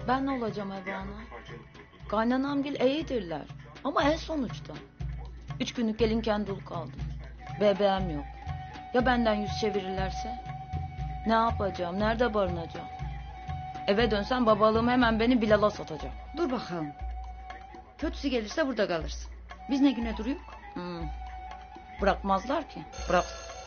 Ben ne olacağım Ebe ana? Kaynanamgil iyidirler. Ama en sonuçta. 3 günlük gelinken dul kaldım. Bebeğim yok. Ya benden yüz çevirirlerse? Ne yapacağım? Nerede barınacağım? Eve dönsem babalığım hemen beni Bilal'a satacak. Dur bakalım. Kötüsü gelirse burada kalırsın. Biz ne güne duruyor? Bırakmazlar ki. Bırak.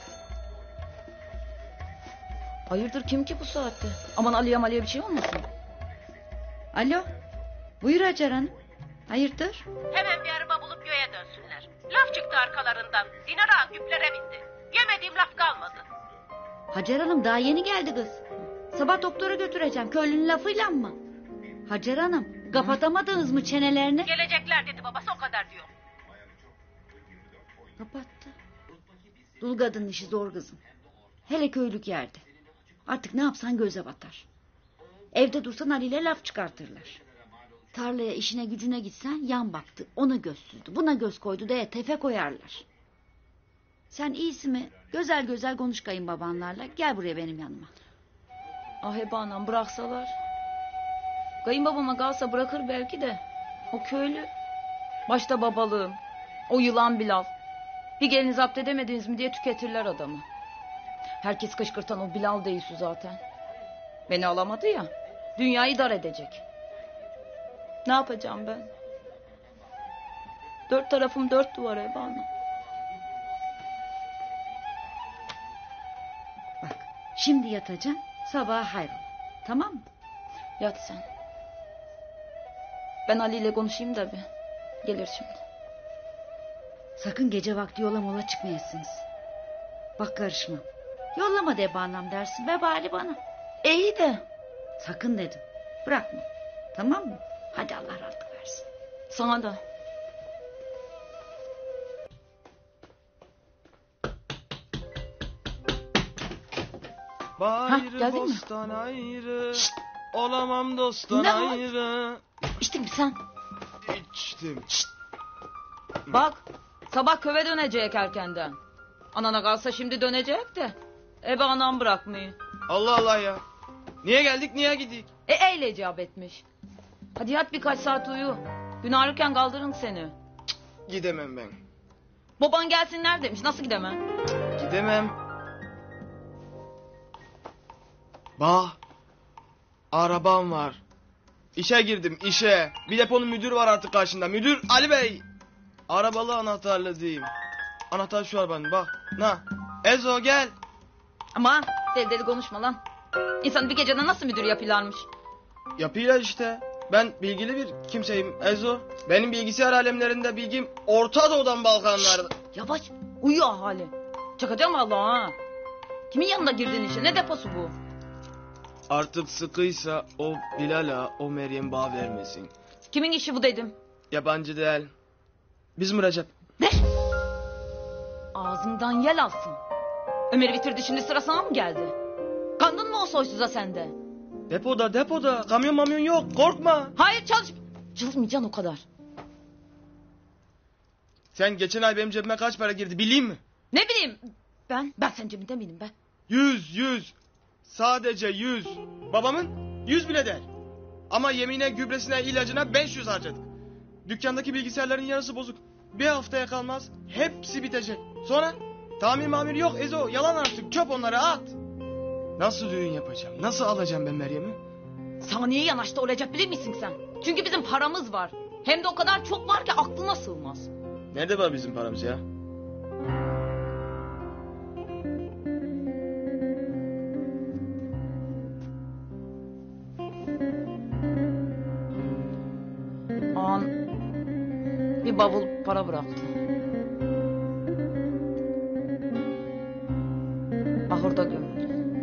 Hayırdır kim ki bu saatte? Aman Ali'ye bir şey olmasın. Alo. Buyur Hacer Hanım. Hayırdır? Hemen bir araba bulup göğe dönsünler. Laf çıktı arkalarından. Dinar ağa güplere bindi. Yemediğim laf kalmadı. Hacer Hanım daha yeni geldi kız. Sabah doktora götüreceğim. Köylünün lafıyla mı? Hacer Hanım kapatamadınız mı çenelerini? Gelecekler dedi babası, o kadar diyor. Kapattı. Dul kadının işi zor kızım. Hele köylük yerde. Artık ne yapsan göze batar. Evde dursan Ali ile laf çıkartırlar. Tarlaya işine gücüne gitsen yan baktı. Ona göz süzdü, buna göz koydu diye tefe koyarlar. Sen iyisi mi? Güzel güzel konuş kayınbabanlarla. Gel buraya benim yanıma. Ah Ebe anam bıraksalar. Kayınbabama kalsa bırakır belki de. O köylü. Başta babalığım. O yılan Bilal. Bir gelini zapt edemediniz mi diye tüketirler adamı. Herkes kışkırtan o Bilal değilsi zaten. Beni alamadı ya. Dünyayı dar edecek. Ne yapacağım ben? 4 tarafım 4 duvar Ebe anam. Bak şimdi yatacaksın. Sabaha hayrol. Tamam mı? Yat sen. Ben Ali ile konuşayım da bir. Gelir şimdi. Sakın gece vakti yola mola çıkmayasınız. Bak karışma. Yollama de anam dersin. Vebali bana. İyi de. Sakın dedim. Bırakma. Tamam mı? Hadi Allah rahatlık versin. Sana da. Bayrı geldin mi? bostan ayrı, olamam dosttan Ne var? ayrı. İçtin mi sen? İçtim. Bak. Sabah köve dönecek erkenden. Anana kalsa şimdi dönecek de. Ebe anam bırakmayı. Allah Allah ya. Niye geldik niye gidik? Eyle icap etmiş. Hadi yat birkaç saat uyu. Gün ağrırken kaldırın seni. Gidemem ben. Baban gelsinler demiş. Nasıl gidemem? Gidemem. Bah. Arabam var. İşe girdim işe. Bir deponun müdürü var artık karşında. Müdür Ali Bey. Arabalı anahtarlı diyeyim. Anahtar şu arabanın bak. Na. Ezo gel. Aman deli deli konuşma lan. İnsan bir gecede nasıl müdür yapılarmış? Yapıyla işte. Ben bilgili bir kimseyim Ezo. Benim bilgisayar alemlerinde bilgim Orta Doğu'dan Balkanlarda. Yavaş uyu ahali. Çakacağım vallahi ha. Kimin yanında girdin işe? Ne deposu bu? Artık sıkıysa o Bilal'a o Meryem bağ vermesin. Kimin işi bu dedim. Yabancı değil. Bizim Recep. Ne? Ağzımdan yel alsın. Ömer'i bitirdi şimdi sıra sana mı geldi? Kandın mı o soysuza sende? Depoda kamyon mamyon yok korkma. Hayır çalışmayacaksın o kadar. Sen geçen ay benim cebime kaç para girdi bileyim mi? Ne bileyim ben senin cebinde miydim ben? 100. Sadece 100. Babamın 100 bile der. Ama yemine gübresine ilacına 500 harcadık. Dükkandaki bilgisayarların yarısı bozuk. Bir haftaya kalmaz hepsi bitecek. Sonra tamir mamir yok Ezo yalan artık çöp onları at. Nasıl düğün yapacağım? Nasıl alacağım ben Meryem'i? Saniye yanaşta olacak bilir misin sen? Çünkü bizim paramız var. Hem de o kadar çok var ki aklına sığmaz. Nerede var bizim paramız ya? An bir bavul para bıraktı. Ahırda gömüldü.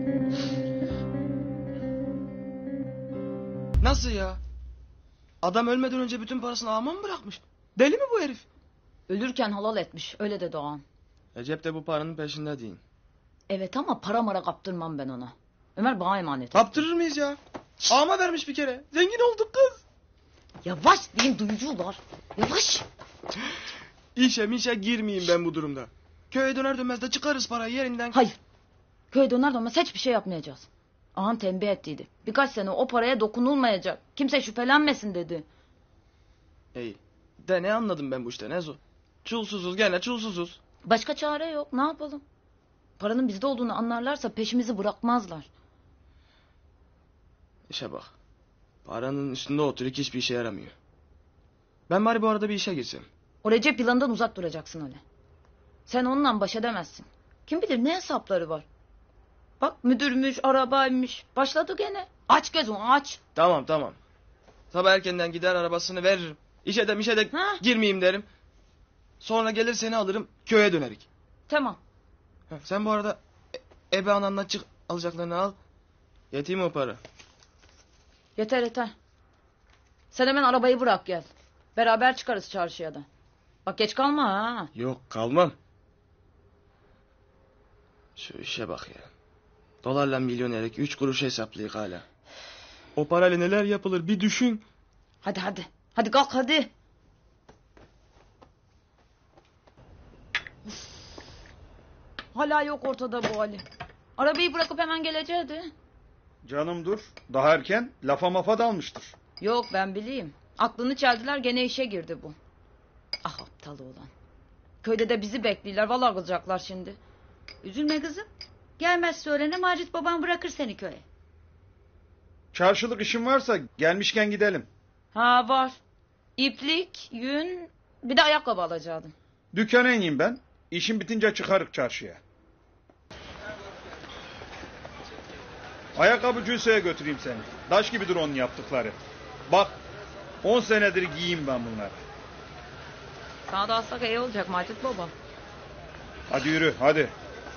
Nasıl ya? Adam ölmeden önce bütün parasını ağama mı bırakmış? Deli mi bu herif? Ölürken halal etmiş öyle dedi Doğan. Recep de bu paranın peşinde değil. Evet ama para mara kaptırmam ben ona. Ömer bana emanet. Kaptırır mıyız ya? Ağama vermiş bir kere. Zengin olduk kız. Yavaş diyeyim duyucular. Yavaş. İşe girmeyeyim ben bu durumda. Köye döner dönmez de çıkarız parayı yerinden. Hayır. Köye döner dönmez hiçbir şey yapmayacağız. Ağam tembih ettiydi. Birkaç sene o paraya dokunulmayacak. Kimse şüphelenmesin dedi. İyi. De ne anladım ben bu işte Nezo? Çulsuzuz gene çulsuzuz. Başka çare yok. Ne yapalım? Paranın bizde olduğunu anlarlarsa peşimizi bırakmazlar. İşe bak. Paranın üstünde oturup hiçbir işe yaramıyor. Ben bari bu arada bir işe girsem. O Recep yılanından uzak duracaksın öyle. Sen onunla baş edemezsin. Kim bilir ne hesapları var. Bak müdürmüş, arabaymış. Başladı gene. Aç gözünü aç. Tamam. Sabah erkenden gider arabasını veririm. İşe de Ha? girmeyeyim derim. Sonra gelir seni alırım köye dönerik. Tamam. Sen bu arada ebe ananla çık alacaklarını al. Yeteyim o para. Yeter. Sen hemen arabayı bırak gel. Beraber çıkarız çarşıya da. Bak geç kalma ha. Yok kalmam. Şu işe bak ya. Dolarla milyonerlik 3 kuruş hesaplayık hala. O parayla neler yapılır bir düşün. Hadi. Hadi kalk hadi. Uf. Hala yok ortada bu Ali. Arabayı bırakıp hemen geleceğiydi. Canım dur. Daha erken lafa mafa dalmıştır. Yok ben bileyim. Aklını çeldiler gene işe girdi bu. Ah aptal oğlan. Köyde de bizi bekliyorlar. Vallahi kızacaklar şimdi. Üzülme kızım. Gelmezse öğlene Macit baban bırakır seni köye. Çarşılık işin varsa gelmişken gidelim. Ha var. İplik, yün, bir de ayakkabı alacaktım. Dükkana ineyim ben. İşim bitince çıkarık çarşıya. Ayakkabı Hüseyin'e götüreyim seni. Taş gibidir onun yaptıkları. Bak 10 senedir giyeyim ben bunları. Sana da alsak iyi olacak Macit baba. Hadi yürü hadi.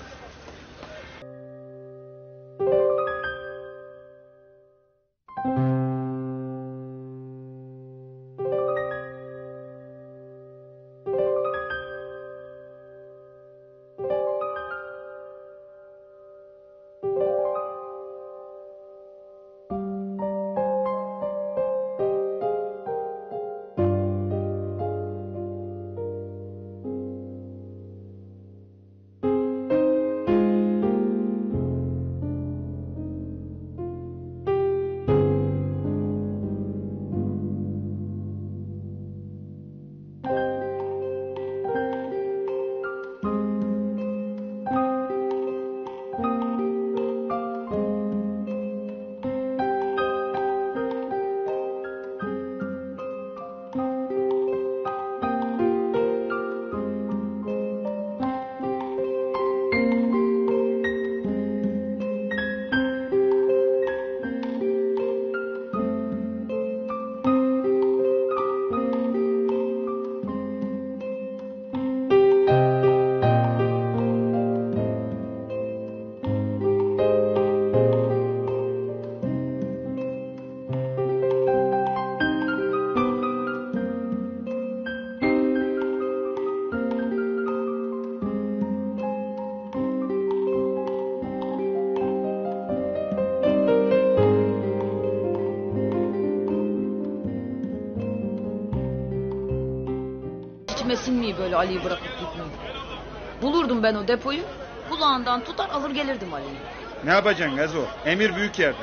İçime sinmiyor böyle Ali'yi bırakıp gitmeyi. Bulurdum ben o depoyu. Kulağından tutar alır gelirdim Ali'yi. Ne yapacaksın Gazo? Emir büyük yerden.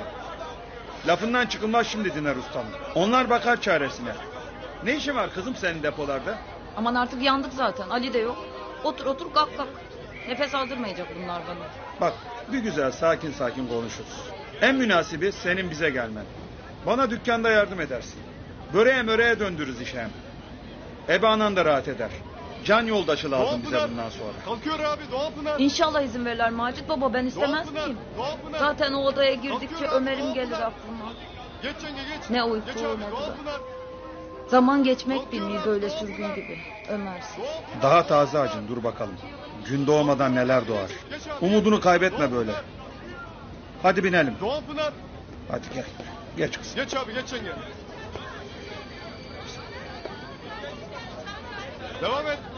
Lafından çıkılmaz şimdi Dinar Usta'nın. Onlar bakar çaresine. Ne işin var kızım senin depolarda? Aman artık yandık zaten. Ali de yok. Otur kalk. Nefes aldırmayacak bunlar bana. Bak bir güzel sakin sakin konuşuruz. En münasibi senin bize gelmen. Bana dükkanda yardım edersin. Böreğe möreğe döndürürüz işe hem. Ebe anan da rahat eder. Can yoldaşı lazım bize bundan sonra. Kalkıyor abi Doğanpınar. İnşallah izin verirler Macit baba, ben istemez miyim? Doğanpınar. Zaten o odaya girdikçe Kalkıyor, Ömer'im gelir Doğanpınar. aklıma. Geç yenge geç. Ne uyku, geç abi, ne Doğanpınar. Zaman geçmek bilmiyor böyle sürgün gibi. Ömer'sin. Daha taze acın dur bakalım. Gün doğmadan neler doğar. Umudunu kaybetme böyle. Hadi binelim. Doğanpınar. Hadi gel. Geç kızım. Geç abi geç yenge. Devam et.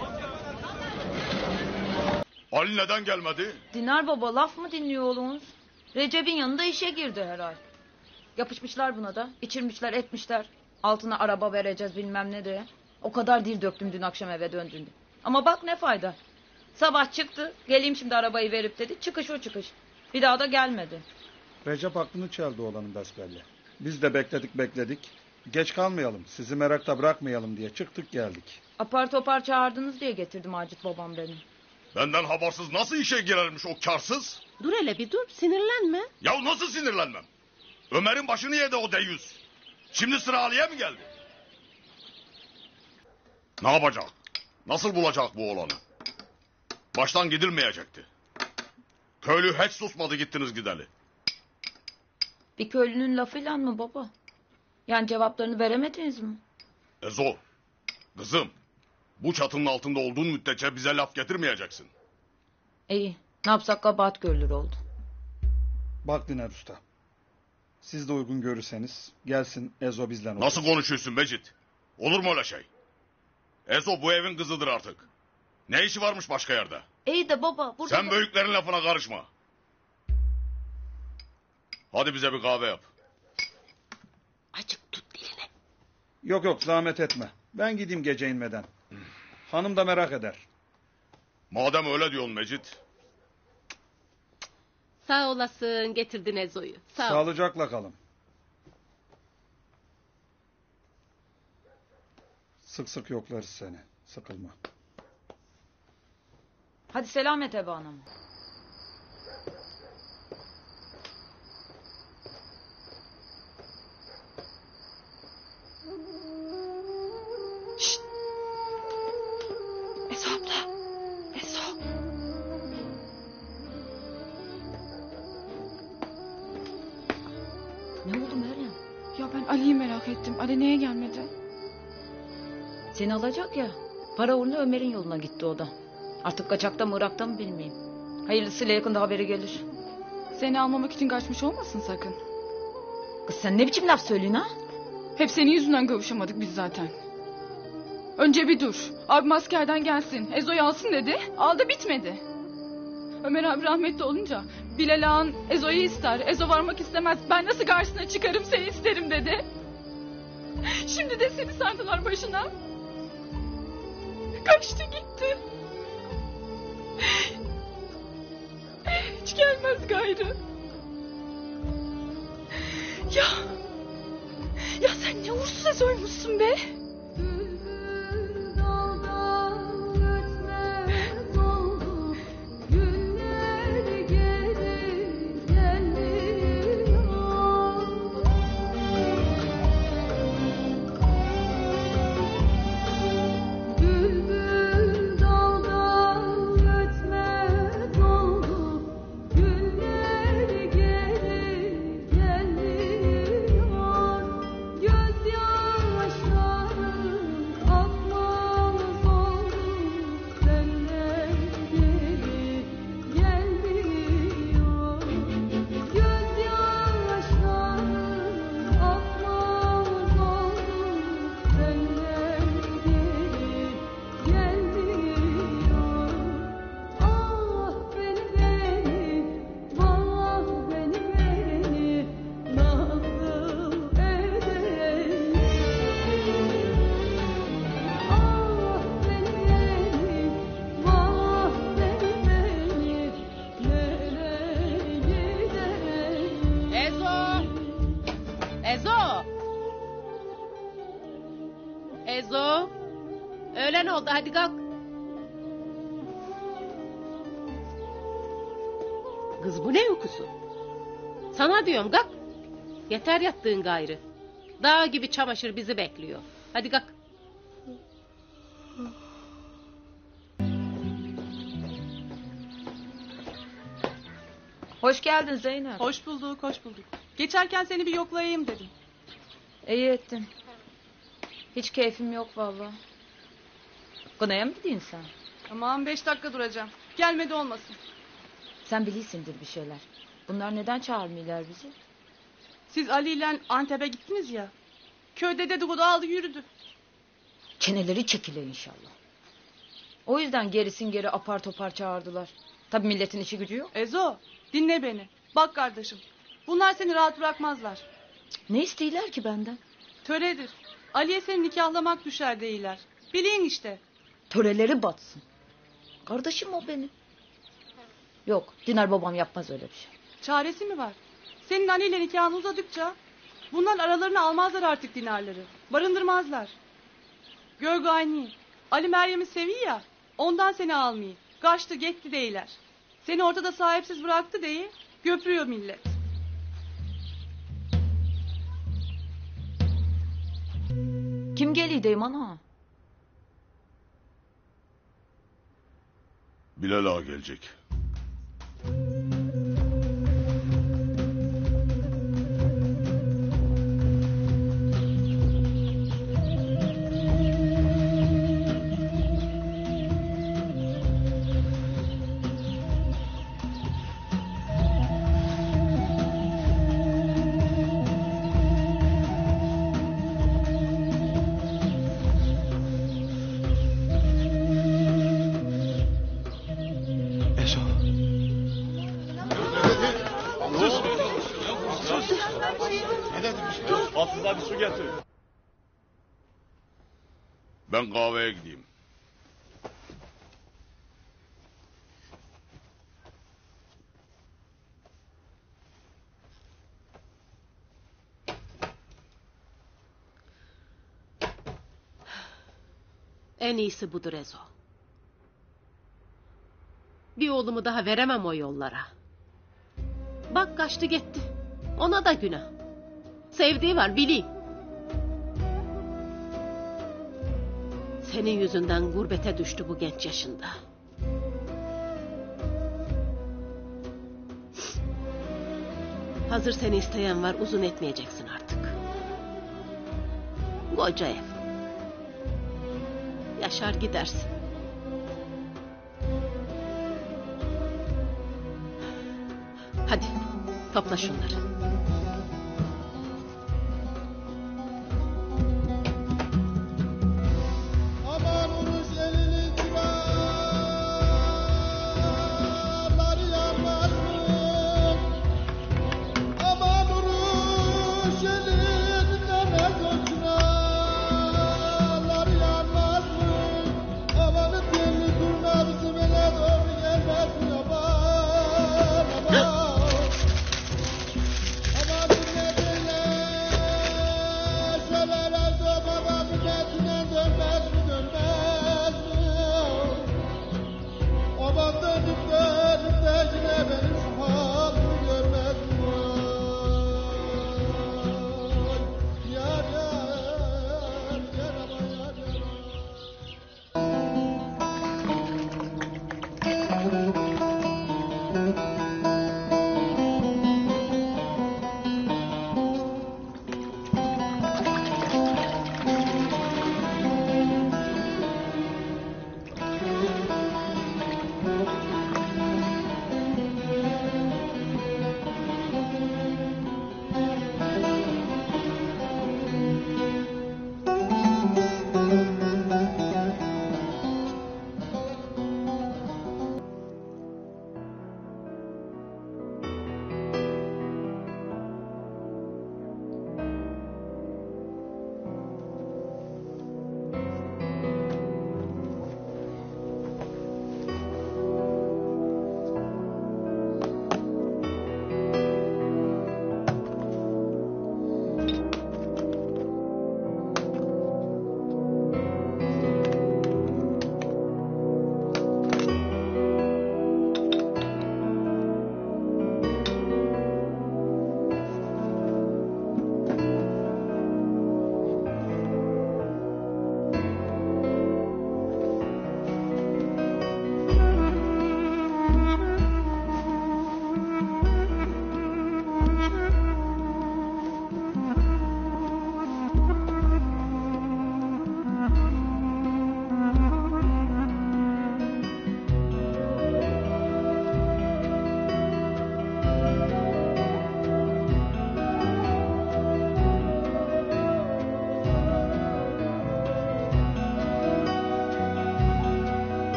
Ali neden gelmedi? Dinar baba laf mı dinliyor oğlunuz? Recep'in yanında işe girdi herhal. Yapışmışlar buna da. İçirmişler etmişler. Altına araba vereceğiz bilmem ne diye. O kadar dil döktüm dün akşam eve döndüğümde. Ama bak ne fayda. Sabah çıktı. Geleyim şimdi arabayı verip dedi. Çıkış o çıkış. Bir daha da gelmedi. Recep aklını çeldi oğlanın besbelli. Biz de bekledik. Geç kalmayalım, sizi merakta bırakmayalım diye çıktık geldik. Apar topar çağırdınız diye getirdim Acit babam beni. Benden habersiz nasıl işe girermiş o karsız? Dur hele bir dur, sinirlenme. Ya nasıl sinirlenmem? Ömer'in başını yedi o deyyus. Şimdi sıra Ali'ye mi geldi? Ne yapacak? Nasıl bulacak bu oğlanı? Baştan gidilmeyecekti. Köylü hiç susmadı gittiniz gideli. Bir köylünün lafıyla mı baba? Yani cevaplarını veremediniz mi? Ezo, kızım, bu çatının altında olduğun müddetçe bize laf getirmeyeceksin. İyi. Ne yapsak kabahat görülür oldu. Bak Diner Usta. Siz de uygun görürseniz gelsin Ezo bizden olur. Nasıl konuşuyorsun Mecit? Olur mu öyle şey? Ezo bu evin kızıdır artık. Ne işi varmış başka yerde? İyi de baba burada... Sen büyüklerin lafına karışma. Hadi bize bir kahve yap. Acık tut diline. Yok zahmet etme. Ben gideyim gece inmeden. Hanım da merak eder. Madem öyle diyorsun Mecit. Sağ olasın, getirdin Ezo'yu. Sağ ol. Sağlıcakla kalın. Sık yoklarız seni. Sıkılma. Hadi selamet Ebe Hanım. Ezo abla. Ezo. Ne oldu Meryem? Ya ben Ali'yi merak ettim. Ali niye gelmedi? Seni alacak ya. Para uğruna Ömer'in yoluna gitti o da. Artık kaçakta mı Irak'ta mı bilmeyeyim. Hayırlısıyla yakında haberi gelir. Seni almamak için kaçmış olmasın sakın. Kız sen ne biçim laf söylüyorsun ha? Hep senin yüzünden kavuşamadık biz zaten. Önce bir dur. Abim askerden gelsin. Ezo'yu alsın dedi. Aldı bitmedi. Ömer abi rahmetli olunca Bilal ağan Ezo'yu ister. Ezo varmak istemez. Ben nasıl karşısına çıkarım seni isterim dedi. Şimdi de seni sardılar başına. Kaçtı gitti. Hiç gelmez gayrı. Ya sen ne uğursuz Ezo'ymuşsun be. Ezo. Öğlen oldu, hadi kalk. Kız bu ne uykusu? Sana diyorum kalk. Yeter yattığın gayrı. Dağ gibi çamaşır bizi bekliyor. Hadi kalk. Hoş geldin Zeynep. Hoş bulduk, hoş bulduk. Geçerken seni bir yoklayayım dedim. İyi ettin. Hiç keyfim yok vallahi. Kınaya mı gidiyorsun sen? Aman 5 dakika duracağım. Gelmedi olmasın. Sen biliyorsundur bir şeyler. Bunlar neden çağırmıyorlar bizi? Siz Ali ile Antep'e gittiniz ya. Köyde dedikodu aldı yürüdü. Çeneleri çekilir inşallah. O yüzden gerisin geri apar topar çağırdılar. Tabii milletin işi gücü yok. Ezo, dinle beni. Bak kardeşim. Bunlar seni rahat bırakmazlar. Ne istiyorlar ki benden? Töredir. Ali'ye seni nikahlamak düşer değiller. Bilin işte. Töreleri batsın. Kardeşim o benim. Yok, Dinar babam yapmaz öyle bir şey. Çaresi mi var? Senin Ali ile nikahın uzadıkça bunlar aralarına almazlar artık dinarları. Barındırmazlar. Görgü aynı. Ali Meryem'i seviyor ya, ondan seni almayı. Kaçtı gitti deyler. Seni ortada sahipsiz bıraktı deyi göpürüyor millet. Kim geliydi ana? Bilal ağa gelecek. Ezo. Hafıza bir su getir. Ben kahveye gideyim. En iyisi budur Ezo. Bir oğlumu daha veremem o yollara. Bak kaçtı gitti. Ona da günah. Sevdiği var bileyim. Senin yüzünden gurbete düştü bu genç yaşında. Hazır seni isteyen var, uzun etmeyeceksin artık. Koca ev. Yaşar gidersin. Hadi topla şunları.